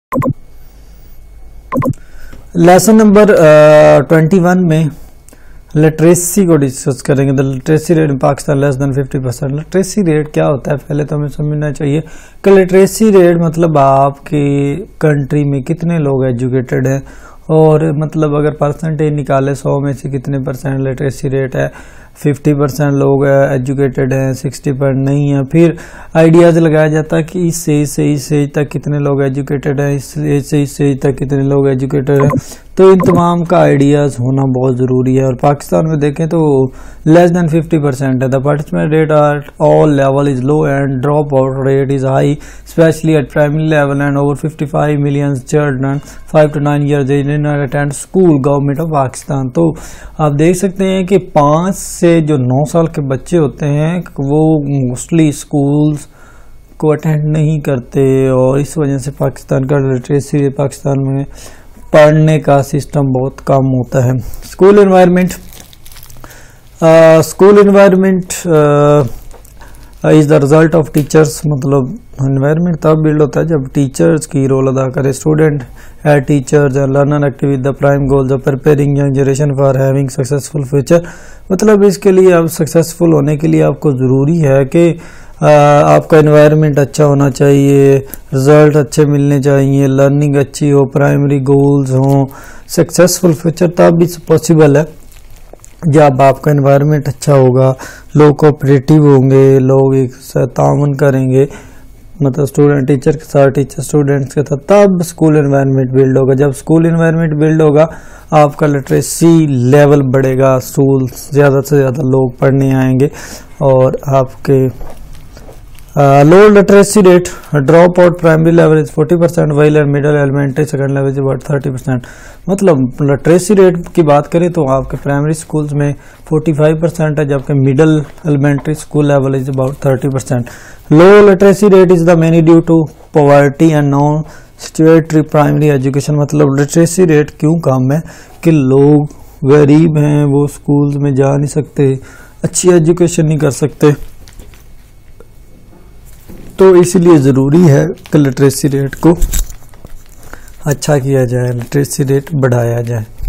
Lesson number 21 में literacy को discuss करेंगे। The literacy rate in Pakistan less than 50%। Literacy rate क्या होता है पहले तो हमें समझना चाहिए कि लिटरेसी रेट मतलब आपकी कंट्री में कितने लोग एजुकेटेड हैं, और मतलब अगर परसेंटेज निकाले 100 में से कितने परसेंट लिटरेसी रेट है। 50% लोग एजुकेटेड हैं, 60% नहीं है। फिर आइडियाज़ लगाया जाता है कि इस एज तक कितने लोग एजुकेटेड हैं, इस एज तक कितने लोग एजुकेटेड हैं। तो इन तमाम का आइडियाज़ होना बहुत ज़रूरी है। और पाकिस्तान में देखें तो लेस दैन 50% है। The participant rate at all level is low and drop out rate is high specially at primary level and over 55 million children 5 to 9 years age attend school government of Pakistan. तो आप देख सकते हैं कि 5 से जो 9 साल के बच्चे होते हैं वो मोस्टली स्कूल्स को अटेंड नहीं करते, और इस वजह से पाकिस्तान का लिटरेसी पाकिस्तान में पढ़ने का सिस्टम बहुत कम होता है। School environment is the result of teachers. मतलब एनवायरनमेंट तब बिल्ड होता है जब टीचर्स की रोल अदा करे। स्टूडेंट है teachers and learner active with the prime goals of preparing young generation for having successful future. मतलब इसके लिए अब सक्सेसफुल होने के लिए आपको ज़रूरी है कि आपका एनवायरनमेंट अच्छा होना चाहिए, रिजल्ट अच्छे मिलने चाहिए, लर्निंग अच्छी हो, प्राइमरी गोल्स हों। सक्सेसफुल फ्यूचर तब भी पॉसिबल है जब आपका एनवायरनमेंट अच्छा होगा, लोग कोऑपरेटिव होंगे, लोग एक साथ ताउन करेंगे, मतलब स्टूडेंट टीचर के साथ, टीचर स्टूडेंट्स के साथ, तब स्कूल एनवायरनमेंट बिल्ड होगा। जब स्कूल एनवायरनमेंट बिल्ड होगा आपका लिटरेसी लेवल बढ़ेगा, स्कूल ज़्यादा से ज़्यादा लोग पढ़ने आएंगे। और आपके low literacy rate drop out primary level is 40% while and middle elementary second level is about 30%। मतलब लिटरेसी रेट की बात करें तो आपके प्राइमरी स्कूल्स में 45% है, जबकि middle elementary school level is about 30%। Low literacy rate is the many due to poverty and non statutory primary education. मतलब लिटरेसी रेट क्यों कम है कि लोग गरीब हैं, वो स्कूल्स में जा नहीं सकते, अच्छी एजुकेशन नहीं कर सकते, तो इसलिए ज़रूरी है कि लिटरेसी रेट को अच्छा किया जाए, लिटरेसी रेट बढ़ाया जाए।